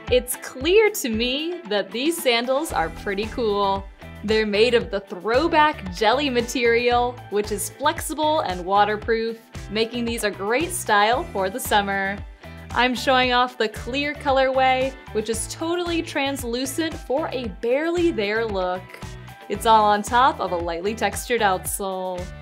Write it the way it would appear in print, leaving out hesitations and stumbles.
It's clear to me that these sandals are pretty cool. They're made of the throwback jelly material, which is flexible and waterproof, making these a great style for the summer. I'm showing off the clear colorway, which is totally translucent for a barely there look. It's all on top of a lightly textured outsole.